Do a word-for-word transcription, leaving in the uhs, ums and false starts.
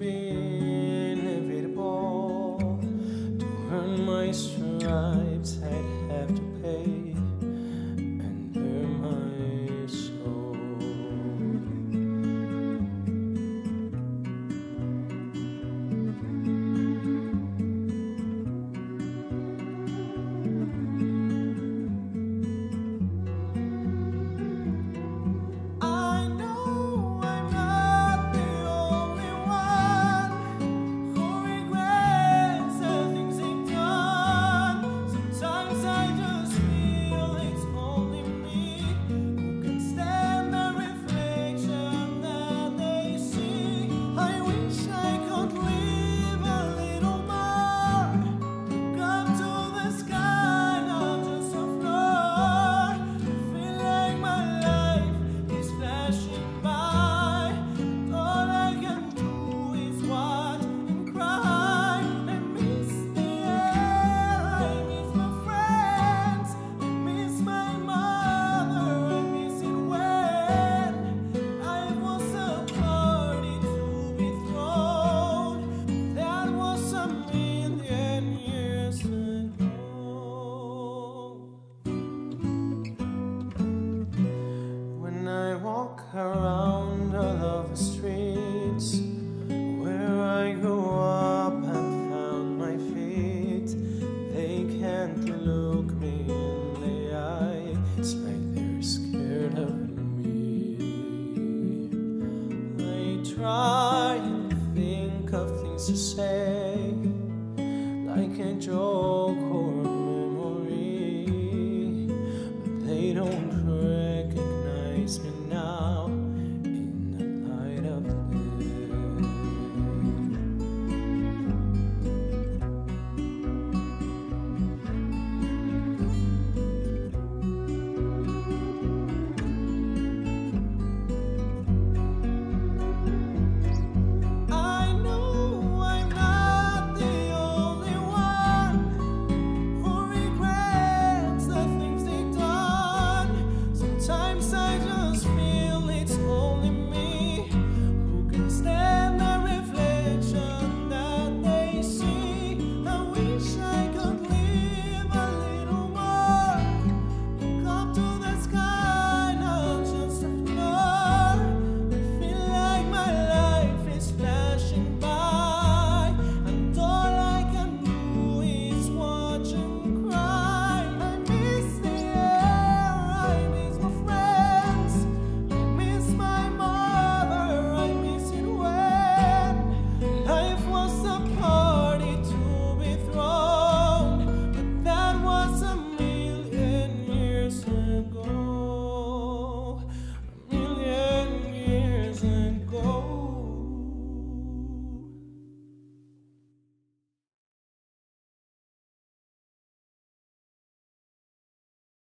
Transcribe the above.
be inevitable. To earn my stripes, I'd have to pay and bear my soul. Around all of the streets where I grew up and found my feet, they can't look me in the eye. It's like they're scared of me. I try and think of things to say, like a joke or